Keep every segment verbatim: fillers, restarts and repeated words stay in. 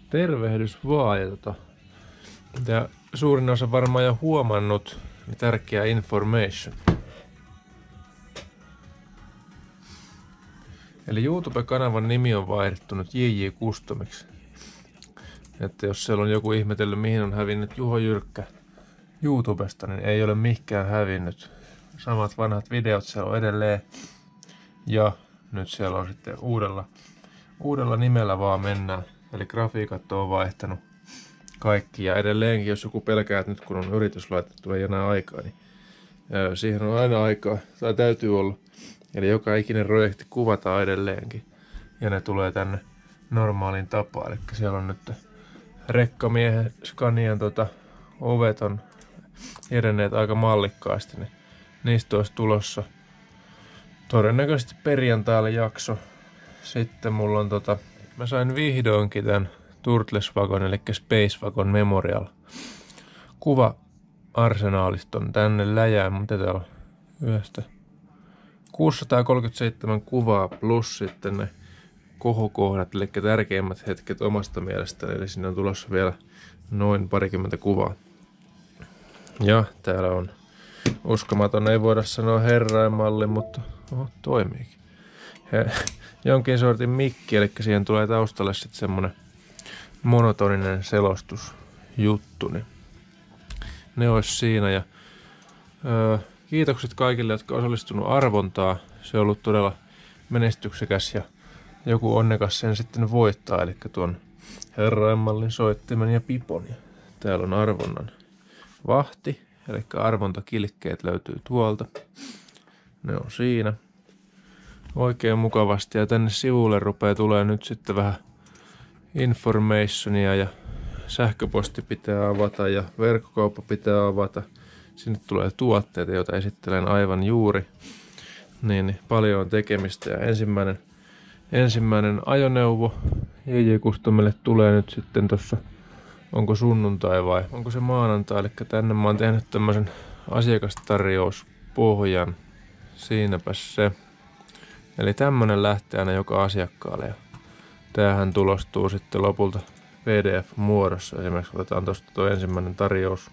Tervehdys vaan. Ja, tota, ja suurin osa varmaan jo huomannut tärkeä information. Eli YouTube-kanavan nimi on vaihdettu nyt J J Customiksi. Että jos siellä on joku ihmetellyt mihin on hävinnyt Juho Jyrkkä YouTubesta, niin ei ole mikään hävinnyt. Samat vanhat videot siellä on edelleen. Ja nyt siellä on sitten uudella, uudella nimellä vaan mennään. Eli grafiikat on vaihtanut kaikki. Ja edelleenkin, jos joku pelkää, että nyt kun on yritys laitettu, ei enää aikaa, niin siihen on aina aikaa. Tai täytyy olla. Eli joka ikinen projekti kuvataan edelleenkin. Ja ne tulee tänne normaaliin tapaan. Eli siellä on nyt rekkamiehen Scanian tota, ovet on edenneet aika mallikkaasti. Niin niistä olisi tulossa todennäköisesti perjantaille jakso. Sitten mulla on tota, mä sain vihdoinkin tän Turtles Wagon eli Space Wagon Memorial kuva arsenaaliston tänne läjään. Mitä täällä on? Yhdestä kuusisataakolmekymmentäseitsemän kuvaa plus sitten ne kohokohdat, eli tärkeimmät hetket omasta mielestäni. Eli sinne on tulossa vielä noin parikymmentä kuvaa. Ja täällä on uskomaton, ei voida sanoa herrainmalli, mutta oho, toimiikin. He, jonkin sortin mikki, eli siihen tulee taustalle sitten semmonen monotoninen selostusjuttu. Niin ne olisi siinä. Ja, öö, kiitokset kaikille, jotka on osallistunut arvontaan. Se on ollut todella menestyksekäs ja joku onnekas sen sitten voittaa. Eli tuon herrainmallin, soittimen ja pipon. Ja täällä on arvonnan vahti, eli arvontakilkkeet löytyy tuolta. Ne on siinä. Oikein mukavasti. Ja tänne sivulle rupeaa tulee nyt sitten vähän informationia ja sähköposti pitää avata ja verkkokauppa pitää avata. Sinne tulee tuotteita, joita esittelen aivan juuri. Niin, niin paljon on tekemistä. Ja ensimmäinen, ensimmäinen ajoneuvo J J Customille tulee nyt sitten tossa, onko sunnuntai vai onko se maanantai. Eli tänne mä oon tehnyt tämmöisen asiakastarjouspohjan. Siinäpä se. Eli tämmönen lähtee aina joka asiakkaalle. Ja tämähän tulostuu sitten lopulta P D F-muodossa. Esimerkiksi otetaan tosta tuo ensimmäinen tarjous.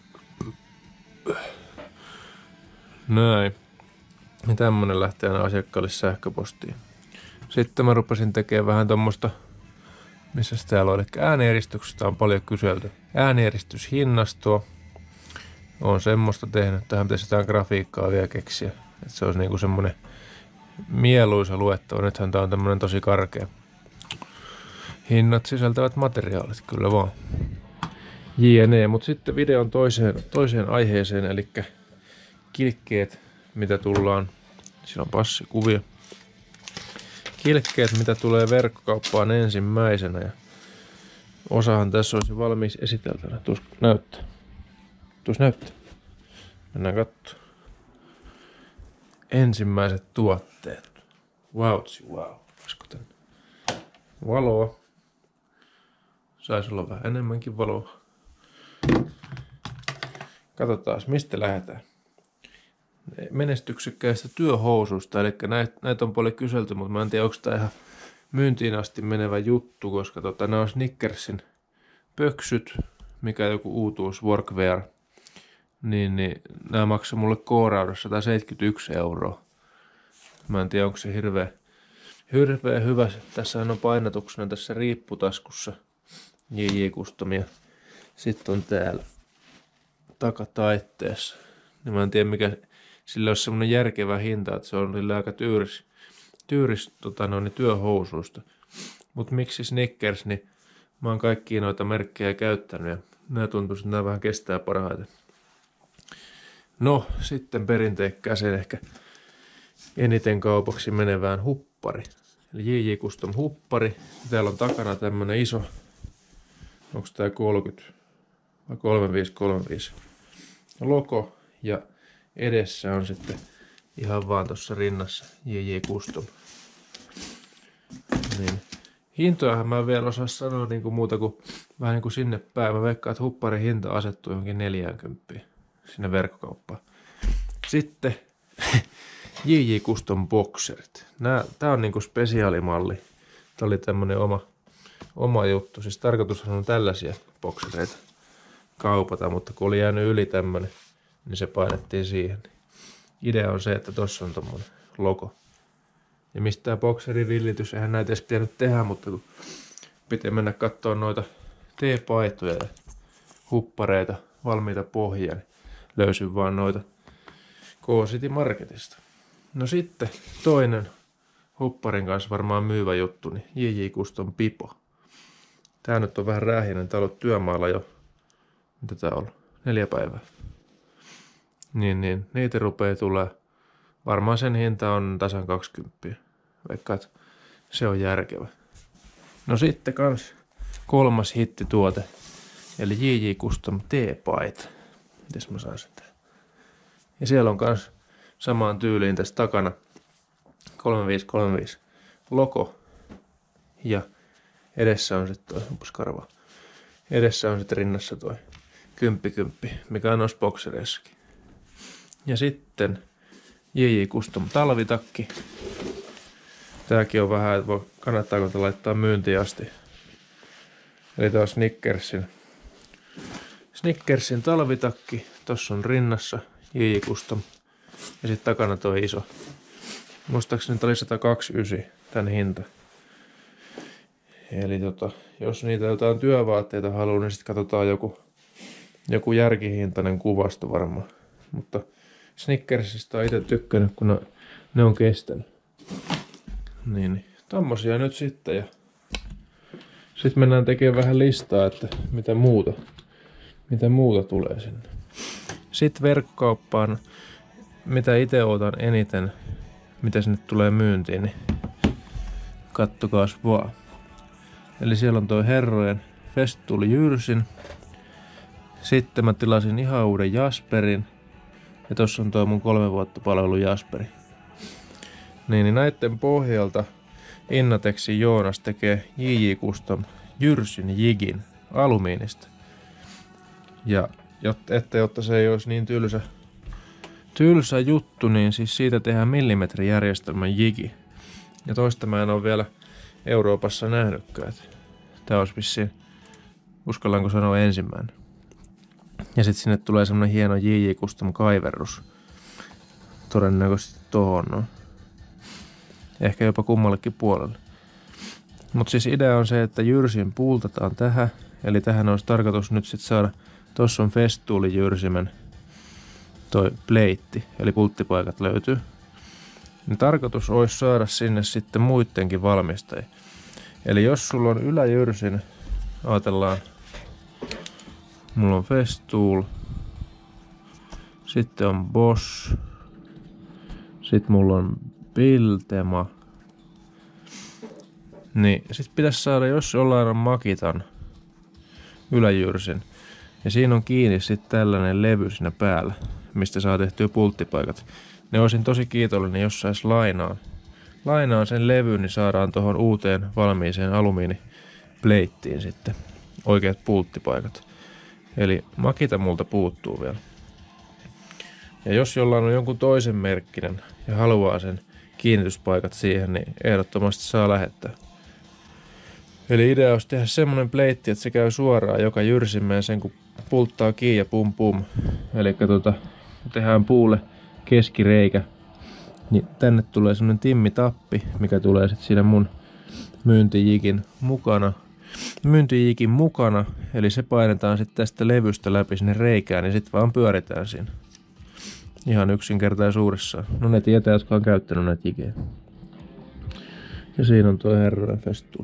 Näin. Ja tämmönen lähtee aina asiakkaalle sähköpostiin. Sitten mä rupesin tekemään vähän tommoista, missä täällä on, eli äänieristyksestä on paljon kyselty. Äänieristyshinnastoa. Oon semmoista tehnyt. Tähän pitäisi jotain grafiikkaa vielä keksiä. Että se olisi niinku semmonen mieluisa luettava. Nythän tää on tämmönen tosi karkea. Hinnat sisältävät materiaalit, kyllä vaan. Jne. Mutta sitten videon toiseen, toiseen aiheeseen, eli kilkkeet, mitä tullaan. Siinä on passikuvia. Kilkkeet, mitä tulee verkkokauppaan ensimmäisenä. Ja osahan tässä olisi valmis esiteltynä. Tuus näyttää. Tuus näyttää. Mennään katsomaan. Ensimmäiset tuotteet. Vautsi, wow. Olisiko tänne valoa? Saisi olla vähän enemmänkin valoa. Katsotaan, mistä lähdetään. Menestyksekkäistä työhousuista, eli näitä, näitä on paljon kyselty, mutta mä en tiedä, onko tämä ihan myyntiin asti menevä juttu, koska tota, nämä on Snickersin pöksyt, mikä joku uutuus workwear, niin, niin nämä maksaa mulle K-raudassa sata seitsemänkymmentäyksi euroa. Mä en tiedä, onko se hirveä, hirveä hyvä. Tässä on painatuksena tässä riipputaskussa J J Customia. Sitten on täällä takataitteessa. Niin mä en tiedä, mikä sillä olisi semmoinen järkevä hinta, että se on sillä aika tyyris, tyyris tota, noin, työhousuista. Mutta miksi Snickers, niin mä oon kaikkia noita merkkejä käyttänyt ja nämä tuntuu, että nämä vähän kestää parhaiten. No, sitten perinteikkääseen ehkä eniten kaupaksi menevään huppari. Eli J J Custom huppari. Täällä on takana tämmönen iso, onko tää kolmekymmentä vai kolmekymmentäviisi kolmekymmentäviisi logo. Ja edessä on sitten ihan vaan tuossa rinnassa J J Custom. Niin. Hintojahan mä en vielä osaa sanoa niin kuin muuta kuin vähän niin kuin sinne päin. Mä veikkaan, että hupparin hinta asettuu johonkin neljäkymmentä sinne verkkokauppaan. Sitten J J Custom Boxerit. Nää, tää on niinku spesiaalimalli. Tää oli tämmönen oma, oma juttu. Siis tarkoitushan on tällaisia boksereita kaupata, mutta kun oli jäänyt yli tämmönen, niin se painettiin siihen. Idea on se, että tossa on tommonen logo. Ja mistä tää bokserivillitys, eihän näitä edes pitänyt tehdä, mutta kun piti mennä kattoo noita T-paitoja ja huppareita, valmiita pohjia, niin löysin vaan noita K-City Marketista. No sitten toinen hupparin kanssa varmaan myyvä juttu, niin J J Custom Pipo. Tää nyt on vähän rähjäinen, tää on ollut työmaalla jo, mitä tää on, neljä päivää. Niin, niin, niitä rupeaa tulee. Varmaan sen hinta on tasan kaksikymmentä. Vaikka että se on järkevä. No sitten kans kolmas hittituote. Eli J J Custom T-paita. Mites mä saan sitä? Ja siellä on kans samaan tyyliin tässä takana kolmekymmentäviisi kolmekymmentäviisi logo. Ja edessä on sitten toi, onpas karvaa. Edessä on sitten rinnassa toi kymppi kymppi, mikä on noissa boksereissakin. Ja sitten J J Custom talvitakki. Tääkin on vähän, että voi, kannattaako tätä laittaa myyntiin asti. Eli tää on Snickersin. Snickersin talvitakki. Tossa on rinnassa J J Custom. Ja sitten takana tuo iso. Muistaakseni tää oli sata kaksikymmentäyhdeksän tän hinta. Eli tota, jos niitä jotain työvaatteita haluaa, niin sitten katsotaan joku, joku järkihintainen kuvasto varmaan. Mutta Snickersista on itse tykkännyt, kun ne, ne on kestänyt. Niin, niin. Tommosia nyt sitten. Ja sitten mennään tekemään vähän listaa, että mitä muuta, mitä muuta tulee sinne. Sitten verkkokauppaan, mitä itse otan eniten, mitä sinne tulee myyntiin, niin kattokaas vaan. Eli siellä on toi Herrojen Festool Jyrsin. Sitten mä tilasin ihan uuden Jasperin. Ja tossa on toi mun kolme vuotta palvelu Jasperi. Niin, niin näitten pohjalta Innatexin Joonas tekee J J Custom Jyrsin jigin alumiinista. Ja jotta, että jotta se ei olisi niin tylsä, tylsä juttu, niin siis siitä tehdään millimetrijärjestelmän jigi. Ja toista mä en ole vielä Euroopassa nähnytkään. Tää olisi vissiin, uskallanko sanoa, ensimmäinen. Ja sitten sinne tulee semmonen hieno J J Custom kaiverrus. Todennäköisesti tohon no. Ehkä jopa kummallekin puolelle. Mutta siis idea on se, että jyrsin puultataan tähän. Eli tähän olisi tarkoitus nyt sitten saada. Tossa on Festoolin jyrsimen toi pleitti. Eli pulttipaikat löytyy. Niin tarkoitus olisi saada sinne sitten muidenkin valmistajia. Eli jos sulla on yläjyrsin, ajatellaan, mulla on Festool, sitten on Bosch, sitten mulla on Biltema, niin sit pitäisi saada, jos jollain on Makitan yläjyrsin, ja siinä on kiinni sitten tällainen levy siinä päällä, mistä saa tehtyä pulttipaikat. Ne olisin tosi kiitollinen, jos sais lainaa. Lainaa sen levyn, niin saadaan tuohon uuteen valmiiseen alumiinipleittiin sitten oikeat pulttipaikat. Eli Makita multa puuttuu vielä. Ja jos jollain on jonkun toisen merkkinen ja haluaa sen kiinnityspaikat siihen, niin ehdottomasti saa lähettää. Eli idea olisi tehdä semmonen pleitti, että se käy suoraan joka jyrsimeen sen kun pulttaa kiinni ja pum pum. Eli tota, tehdään puulle keskireikä. Niin tänne tulee semmonen timmitappi, mikä tulee sitten siinä mun myyntijikin mukana. Myyntijikin mukana, eli se painetaan sitten tästä levystä läpi sinne reikään, niin sitten vaan pyöritään siinä. Ihan yksinkertaisuudessaan. No ne tietää, jotka on käyttänyt näitä jikejä. Ja siinä on tuo Herrojen Festool.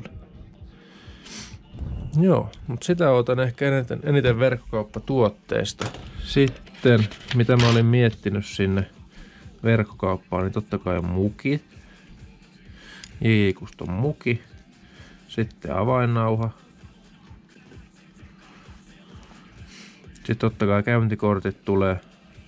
Joo, mutta sitä otan ehkä eniten, eniten verkkokauppatuotteista. Sitten, mitä mä olin miettinyt sinne verkkokauppaan, niin totta kai muki. J J Custom muki. Sitten avainnauha. Sitten totta kai käyntikortit tulee.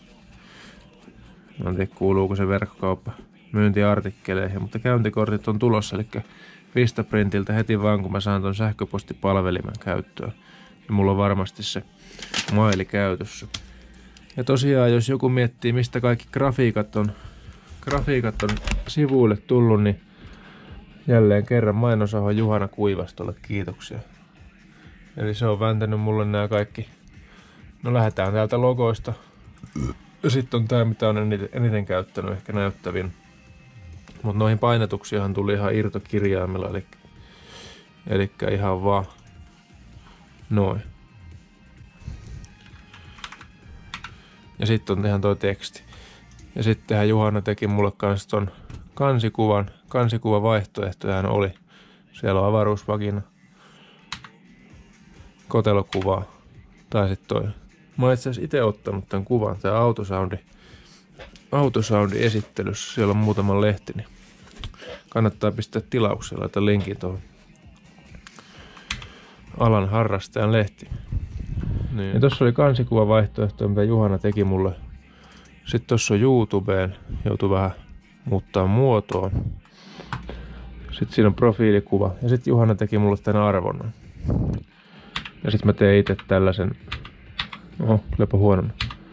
En tiedä kuuluuko se verkkokauppa myyntiartikkeleihin, mutta käyntikortit on tulossa, eli Vistaprintiltä heti vaan kun mä saan ton sähköpostipalvelimen käyttöön. Ja mulla on varmasti se maili käytössä. Ja tosiaan jos joku miettii mistä kaikki grafiikat on, grafiikat on sivuille tullut, niin Jälleen kerran Mainosaho Juhana Kuivastolle kiitoksia. Eli se on vääntänyt mulle nämä kaikki. No lähdetään täältä logoista. Ja sitten on tää mitä on eniten, eniten käyttänyt, ehkä näyttävin. Mutta noihin painotuksiahan tuli ihan irtokirjaimella, eli, eli ihan vaan noin. Ja sitten on ihan toi teksti. Ja sittenhän Juhana teki mulle kanssa ton kansikuvan. Kansikuva vaihtoehtojahan oli. Siellä on avaruusvagina, kotelokuvaa tai sitten toi. Mä oon itse asiassa itse ottanut tämän kuvan, tää autosoundi, autosoundi esittelyssä. Siellä on muutama lehti, niin kannattaa pistää tilauksella, laita linkin tuohon alan harrastajan lehti. Niin. Ja tossa oli kansikuva vaihtoehto, mitä Juhana teki mulle. Sitten tossa on YouTubeen, joutui vähän muuttaa muotoa. Sitten siinä on profiilikuva ja sitten Juhana teki mulle tämän arvonnan. Ja sitten mä tein itse tällaisen, oho, lepo huonona,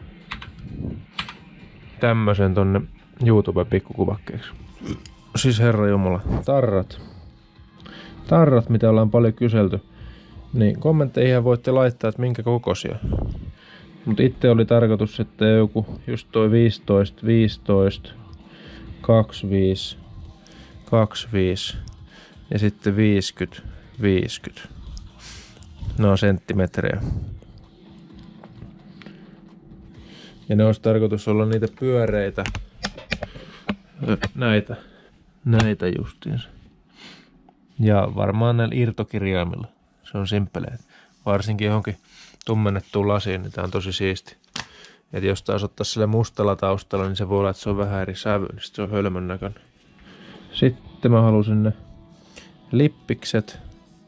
tämmösen tonne YouTubeen pikkukuvakkeeksi. Siis herra jumala, tarrat. Tarrat, mitä ollaan paljon kyselty. Niin kommentteihin voitte laittaa, että minkä kokoisia. Mutta itse oli tarkoitus, että joku just toi viisitoista, viisitoista, kaksikymmentäviisi, kaksikymmentäviisi ja sitten viisikymmentä, viisikymmentä. Ne on senttimetrejä. Ja ne olisi tarkoitus olla niitä pyöreitä. Näitä. Näitä justiinsa. Ja varmaan näillä irtokirjaimilla. Se on simppeleet. Varsinkin johonkin tummennettuun lasiin, niin tää on tosi siisti. Et jos taas ottais sille mustalla taustalla, niin se voi olla, että se on vähän eri sävy, niin se on hölmön näköinen. Sitten mä halusin ne lippikset.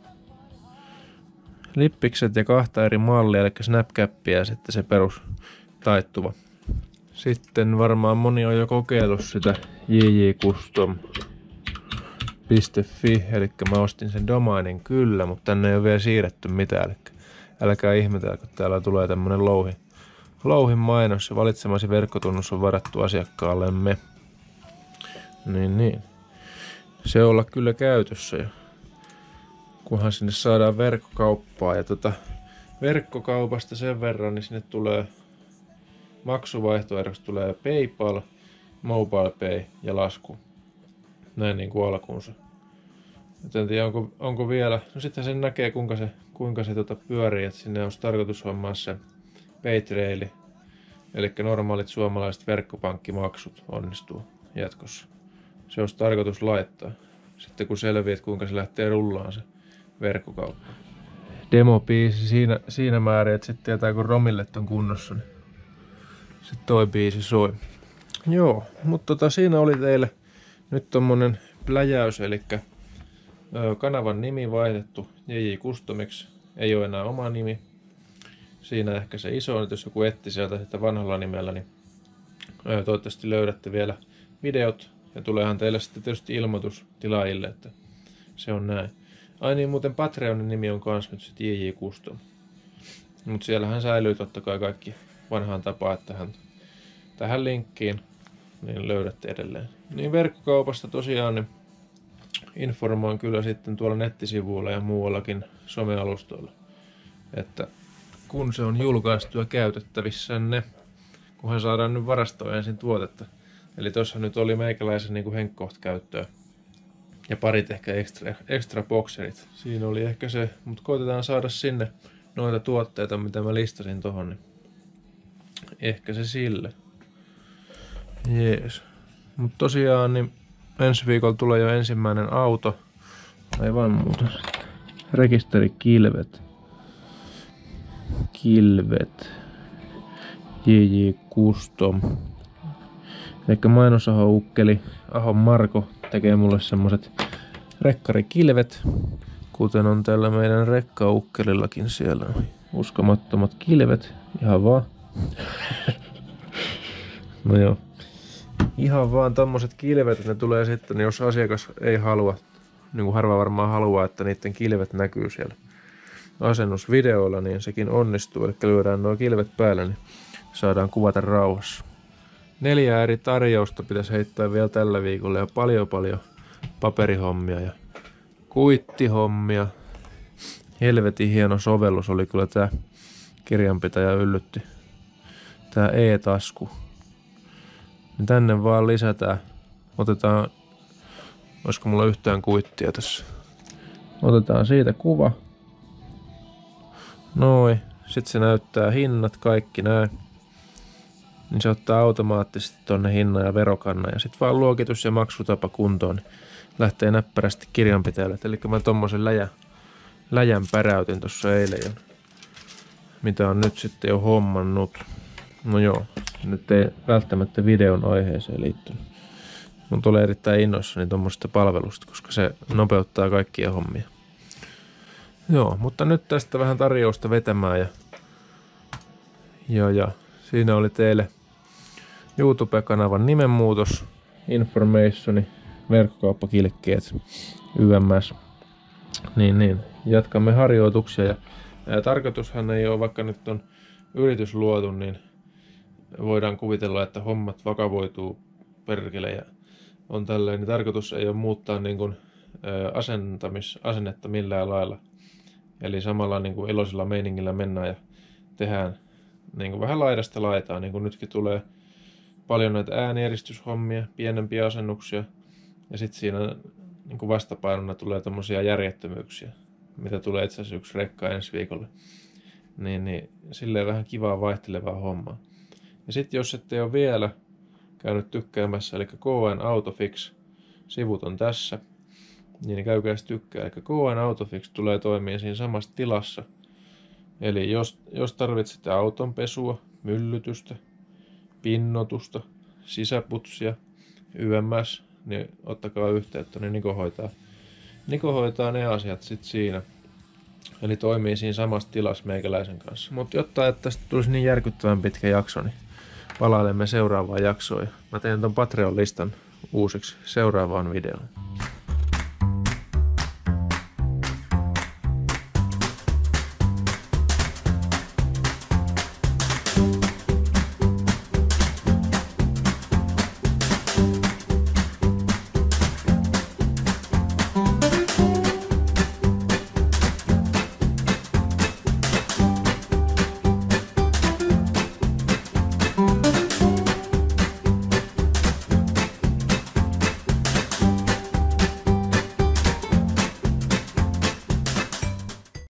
Lippikset ja kahta eri mallia, eli snapcappia ja sitten se perus taittuva. Sitten varmaan moni on jo kokeillut sitä j j custom piste f i, eli mä ostin sen domainin kyllä, mutta tänne ei ole vielä siirretty mitään, eli älkää ihmetellä, kun täällä tulee tämmönen louhi, louhin mainos ja valitsemasi verkkotunnus on varattu asiakkaallemme. Niin niin. Se olla kyllä käytössä jo. Kunhan sinne saadaan verkkokauppaa ja tota verkkokaupasta sen verran, niin sinne tulee maksuvaihtoehdoksi tulee PayPal, MobilePay ja lasku. Näin niin kuin alkuunsa. En tiedä onko, onko vielä, no sitten sen näkee kuinka se, kuinka se tota pyörii, että sinne olisi tarkoitus hommaa se Paytraili, eli normaalit suomalaiset verkkopankkimaksut onnistuu jatkossa. Se olisi tarkoitus laittaa, sitten kun selviää, että kuinka se lähtee rullaan se verkkokauppa. Demobiisi siinä, siinä määrin, että sitten tietää kun romillet on kunnossa, niin sitten toi biisi soi. Joo, mutta tota, siinä oli teille nyt tommonen pläjäys, eli kanavan nimi vaihdettu J J Customiksi, ei ole enää oma nimi. Siinä ehkä se iso, nyt jos joku etti sieltä sitä vanhalla nimellä, niin toivottavasti löydätte vielä videot ja tuleehan teille sitten tietysti ilmoitus tilaajille, että se on näin. Ai niin, muuten Patreonin nimi on kans nyt sitten J J Custom. Mutta siellähän säilyy totta kai kaikki vanhaan tapaan, että tähän, tähän linkkiin niin löydätte edelleen. Niin verkkokaupasta tosiaan niin informoin kyllä sitten tuolla nettisivuilla ja muuallakin somealustoilla, että kun se on julkaistu ja käytettävissänne, kunhan saadaan nyt varastoa ensin tuotetta. Eli tossa nyt oli meikäläisen niin kuin henkkoht käyttöä ja parit ehkä extra, extra boxerit. Siinä oli ehkä se, mutta koitetaan saada sinne noita tuotteita, mitä mä listasin tohon, niin ehkä se sille. Jees. Mut tosiaan niin ensi viikolla tulee jo ensimmäinen auto. Aivan muuta. Rekisterikilvet. Kilvet. J J Custom. Elikkä Mainosaho ukkeli Ahon Marko tekee mulle semmoset rekkarikilvet. Kuten on tällä meidän rekkaukkelillakin siellä. Uskomattomat kilvet. Ihan vaan. No joo. Ihan vaan tommoset kilvet, ne tulee sitten, jos asiakas ei halua, niin kuin harva varmaan haluaa, että niiden kilvet näkyy siellä asennusvideoilla, niin sekin onnistuu. Eli lyödään nuo kilvet päälle, niin saadaan kuvata rauhassa. Neljä eri tarjousta pitäisi heittää vielä tällä viikolla ja paljon paljon paperihommia ja kuittihommia. Helvetin hieno sovellus oli kyllä tää kirjanpitäjä yllytti. Tää e-tasku. Tänne vaan lisätään. Otetaan, olisiko mulla yhtään kuittia tässä. Otetaan siitä kuva. Noin. Sitten se näyttää hinnat, kaikki näin. Niin se ottaa automaattisesti tonne hinnan ja verokannan. Ja sitten vaan luokitus ja maksutapa kuntoon. Niin lähtee näppärästi kirjanpitäjälle. Eli mä tommosen läjä, läjän päräytin tuossa eilen jo. Mitä on nyt sitten jo hommannut. No joo, nyt ei välttämättä videon aiheeseen liittynyt. Mun tulee erittäin innoissani tuommoista palvelusta, koska se nopeuttaa kaikkia hommia. Joo, mutta nyt tästä vähän tarjousta vetämään ja, ja, ja siinä oli teille YouTube-kanavan nimenmuutos, informationi, verkkokauppakilkkeet, Y M S. Niin, niin. Jatkamme harjoituksia ja, ja tarkoitushan ei ole, vaikka nyt on yritys luotu, niin voidaan kuvitella, että hommat vakavoituu perkele ja on tällainen. Niin tarkoitus ei ole muuttaa niin kuin, ä, asentamis, asennetta millään lailla. Eli samalla niin kuin iloisella meiningillä mennään ja tehdään niin kuin vähän laidasta laitaa. Niin kuin nytkin tulee paljon näitä ääniерistyshommia, pienempiä asennuksia. Ja sitten siinä niin kuin vastapainona tulee tommosia järjettömyyksiä, mitä tulee itse asiassa yksi rekka ensi viikolle. Niin, niin silleen vähän kivaa vaihtelevaa hommaa. Ja sitten jos ette ole vielä käynyt tykkäämässä, eli K N Autofix, sivut on tässä, niin käykää tykkää. Eli K N Autofix tulee toimia siinä samassa tilassa. Eli jos, jos tarvitsette autonpesua, myllytystä, pinnotusta, sisäputsia, Y M S, niin ottakaa yhteyttä, niin Niko hoitaa, Niko hoitaa ne asiat sitten siinä. Eli toimii siinä samassa tilassa meikäläisen kanssa. Mutta jotta että tästä tulisi niin järkyttävän pitkä jakso, niin palailemme seuraavaan jaksoon. Ja mä teen ton Patreon-listan uusiksi seuraavaan videoon.